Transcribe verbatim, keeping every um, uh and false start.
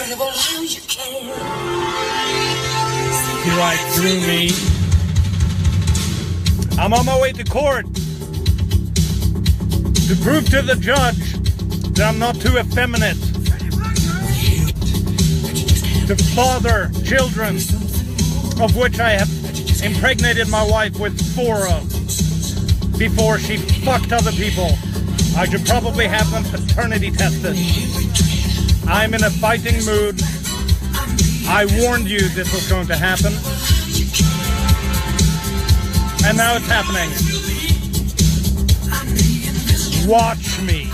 Right through me. I'm on my way to court to prove to the judge that I'm not too effeminate to father children, of which I have impregnated my wife with four of before she fucked other people. I should probably have them paternity tested. I'm in a fighting mood. I warned you this was going to happen. And now it's happening. Watch me.